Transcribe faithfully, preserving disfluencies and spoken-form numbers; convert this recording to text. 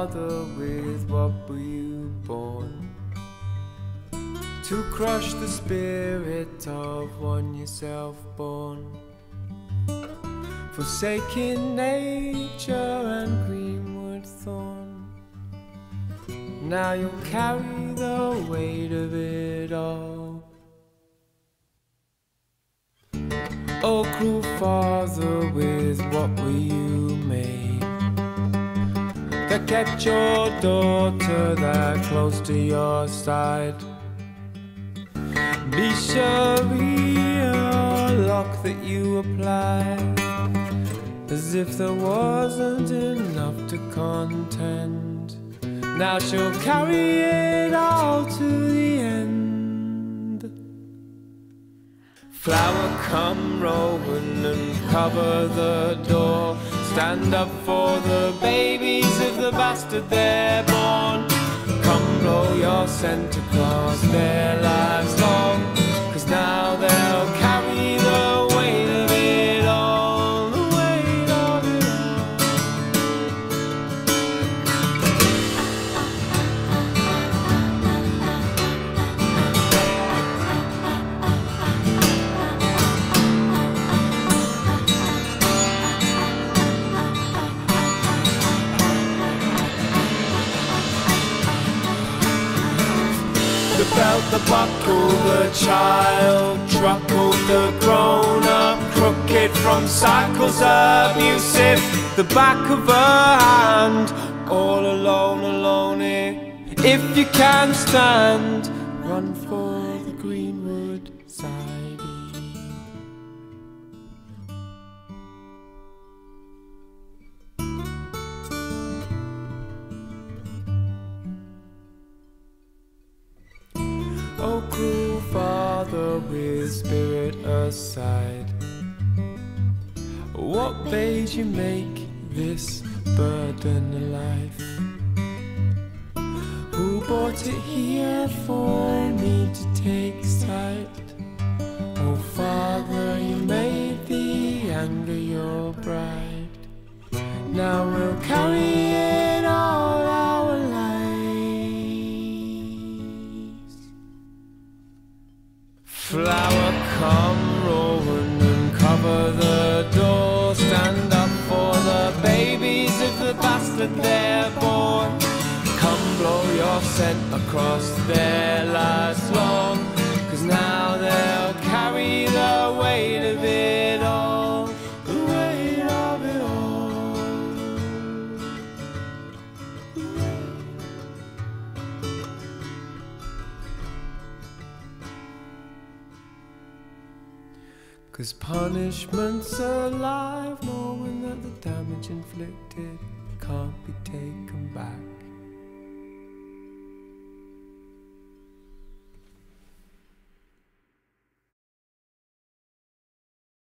Father, with what were you born? To crush the spirit of one yourself born, forsaking nature and greenwood thorn. Now you'll carry the weight of it all. Oh, cruel Father, with what were you made, that kept your daughter that close to your side? Be Sharia lock that you applied, as if there wasn't enough to contend. Now she'll carry it all to the end. Flower, come, Rowan, and cover the door. Stand up for the babies of the bastard they're born. Come blow your scent across their lives long, 'cause now they'll carry the weight of it all, the weight of it all. The belt, the buckle, the child truckle, the grown-up crooked from cycles abusive, the back of her hand, all alone, alone here. If you can stand, run for the greenwood side. Oh, cruel Father, with spirit aside, what bade you make this burden a life? Who brought it here for me to take sight? Oh, Father, you made the anger your bride. Now we'll carry it all our lives. Flower, come, Rowan, and cover the door. Stand up for the babies of the bastard they're born. Come blow your scent across their lives long, 'cause now they'll carry the weight of it all, the weight of it all. Cause punishment's alive, knowing that the damage inflicted can't be taken